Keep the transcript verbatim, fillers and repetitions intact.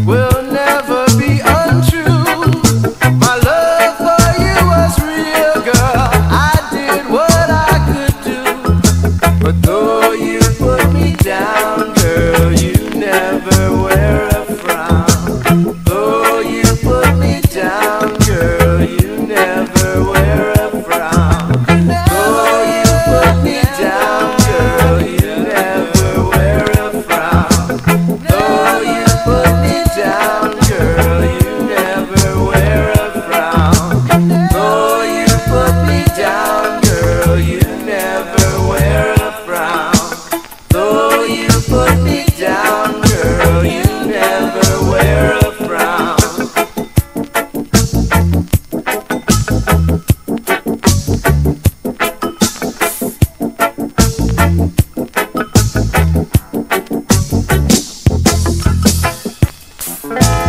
will never be untrue. My love for you was real, girl. I did what I could do. But though you put me down, girl, you never wear a frown. Though you put me down, girl, you never wear a frown. Though you put me down, girl, you never wear a frown. Though you put me down, girl, you never wear a frown. Though you put me down, girl, you never wear a frown. Though you put me down, girl, you never wear a frown. Bye.